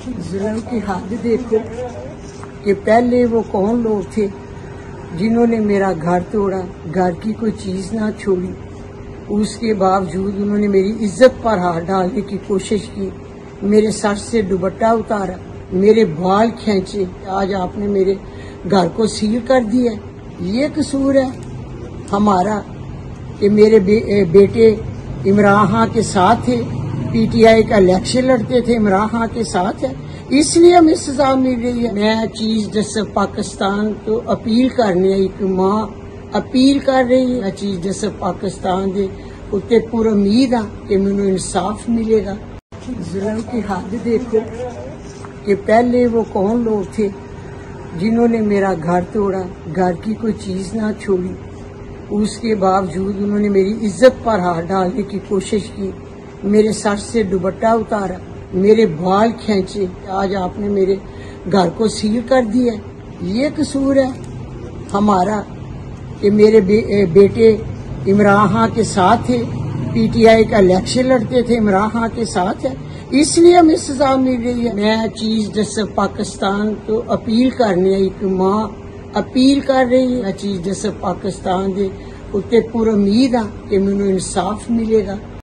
जुल्म की हद देखो कि पहले वो कौन लोग थे जिन्होंने मेरा घर तोड़ा, घर की कोई चीज ना छोड़ी। उसके बावजूद उन्होंने मेरी इज्जत पर हाथ डालने की कोशिश की, मेरे सर से दुपट्टा उतारा, मेरे बाल खींचे। आज आपने मेरे घर को सील कर दिया। ये कसूर है हमारा कि मेरे बेटे इमरान खान के साथ थे, पीटीआई का इलेक्शन लड़ते थे, इमरान खान के साथ है, इसलिए हमें सजा मिल रही है। मैं चीफ जस्टिस पाकिस्तान को अपील करने एक मां अपील कर रही है चीफ जस्टिस पाकिस्तान दे उत्ते पूरी उम्मीद है कि मैनू इंसाफ मिलेगा। जुल्म की हद देखो कि पहले वो कौन लोग थे जिन्होंने मेरा घर तोड़ा, घर की कोई चीज ना छोड़ी। उसके बावजूद उन्होंने मेरी इज्जत पर हाथ डालने की कोशिश की, मेरे सर से दुपट्टा उतारा, मेरे बाल खींचे। आज आपने मेरे घर को सील कर दिया। ये कसूर है हमारा कि मेरे बेटे इमरान खान के साथ थे, पीटीआई का इलेक्शन लड़ते थे, इमरान खान के साथ है, इसलिए हमें सजा मिल रही है। मैं चीफ जस्टिस पाकिस्तान को अपील करने एक मां अपील कर रही है चीफ जस्टिस पाकिस्तान दे उत्ते पूरी उम्मीद है कि मैनू इंसाफ मिलेगा।